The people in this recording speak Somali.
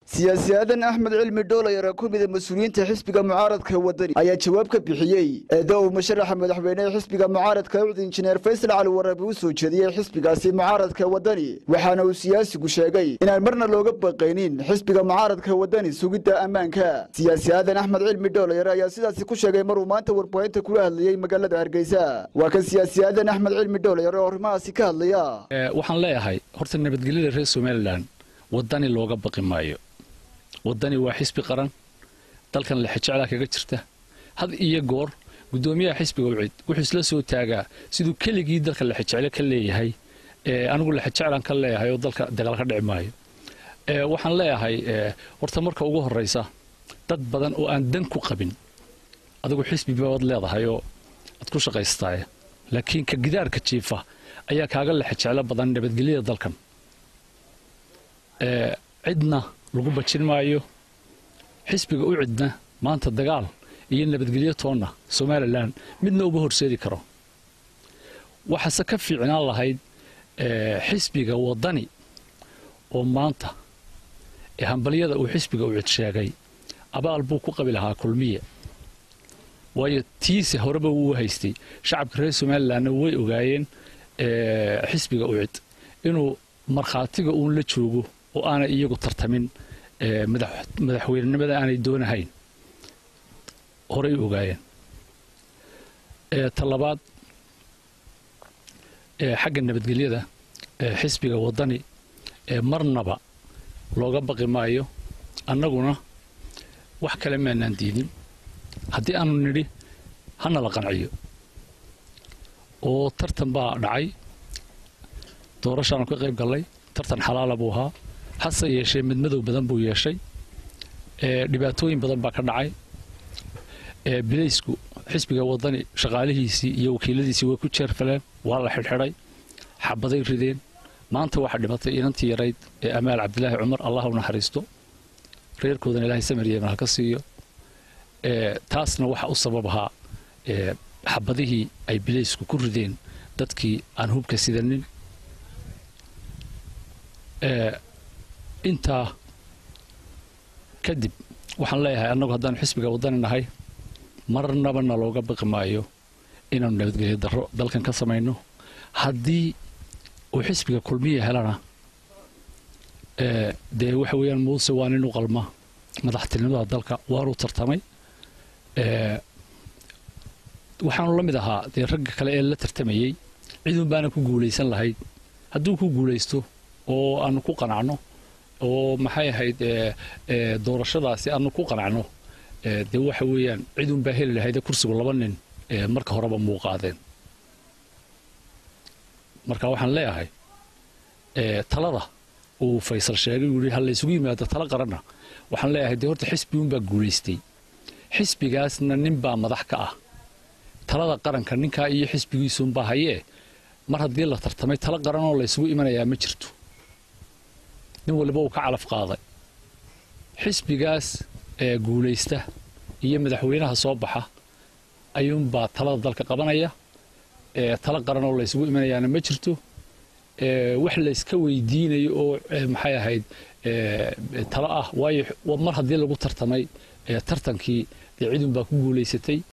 siyaasiyadan Axmed Cilmi Dhoolay oo ku mid ah mas'uuliyiinta xisbiga mucaaradka wadani ayaa jawaab ka bixiyay eedo musharaxa madaxweynaha xisbiga mucaaradka injineer Faysal Cali Waraabe uu soo jeediyay xisbigaasi mucaaradka wadani waxaana uu siyaasigu sheegay inaan marna looga baqaynin xisbiga mucaaradka wadani sugidda ammaanka siyaasiyadan Axmed Cilmi Dhoolay ayaa sidaas ku sheegay maruu maanta warbaahinta kula hadlayay magaalada Hargeysa waa kan siyaasiyadan Axmed Cilmi Dhoolay oo arrimahaasi ka hadlaya waxaan leeyahay horta nabadgelyada reer Somaliland wadani looga baqi maayo wadani waa xisbi qaran dalkan la xijacla kaga jirta had iyo goor gudoomiyaha xisbiga wuxuu isla soo taagaa sidoo keligii dalka la xijacla ka leeyahay anigu la xijaclan ka leeyahay oo dalka dagaal ka dhici maayo waxaan leeyahay horta marka ugu horeysa dad badan oo aan dan ku qabin adigu xisbi baad leedahay oo ad ku shaqaystay laakiin ka gidaarka jiifa ayaa kaaga la xijacla badan nabadgelyada dalkan cidna lagu bajin maayo xisbiga u cidna maanta dagaal iyo nabadgelyo toona Somaliland midna uba horseedi karo waxa ka fiicnaan lahayd xisbiga wadani oo maanta hambaliyada uu xisbiga u cid sheegay abaal buu ku qabi lahaa kulmiye waayo tiisi horeba uu haystay shacabka reer Somaliland way ogaayeen xisbiga u cid inuu marxaatiga uu la joogo oo aana iyagu tartamin madaxweynenimada aanay doonahayn horay ogaayeen talabaad xagga nabadgelyada xisbiga wadani marnaba looga baqi maayo annaguna wax kale ma aanan diidin haddii aanu nidhi hana la qanciyo oo tartan baa dhacay doorashaanu ka qayb galay tartan xalaal buu ahaa hase yeeshee midmadow badan buu yeeshay dhibaatooyin badan baa ka dhacay bileysku xisbiga wadani shaqaalihiisii iyo wakiiladiisii way ku jeerfaleen waa la xidhxidhay xabaday rideen maanta waxa dhimatay inantii yarayd Amaal Cabdilaahi Cumar Allah u naxariisto reerkoodana Ilaahay samariyeena ha ka siiyo taasna waxa u sababaha xabadihii ay bileysku ku rideen dadkii aan hubka sidanin inta kadib waxaan leeyahay annagu haddaan xisbiga wadani nahay marnaba looga baqi maayo inaan nabadgelyo darro dalkan ka sameeyno haddii uu xisbiga kulmiye helana waxa weeyaan muuse waa nin u qalma madaxtinimada dalka waanu tartamay waxaanu la mid ahaa ragga kale ee la tartamayay cidun baana ku guuleysan lahayd hadduu ku guuleysto oo aanu ku qanacno oo maxay ahayd doorashadaasi aanu ku qanacno waxa weeyaan cidun baa heli lahayd kursiga laba nin marka horeba muuqaadeen marka waxaan leeyahay talada uu Faysal sheegay uu hal isugu yimaado tala qaranna waxaan leeyahay horta xisbiyun baa guuleystay xisbigaasna nin baa madax ka ah talada qaranka ninka iyo xisbigiisu baa hayee mar haddii la tartamay tala qaran oo la isugu imanayaa ma jirto nin walba uu ka calaf qaaday xisbigaas guuleysta iyo madaxweynaha soo baxa ayuun baa talada dalka qabanaya tala qaran oo la isugu imanayaana ma jirto wax la iska weydiinayo oo maxay ahayd tala ah waayo mar haddii lagu tartamay tartankii cidun baa ku guuleysatay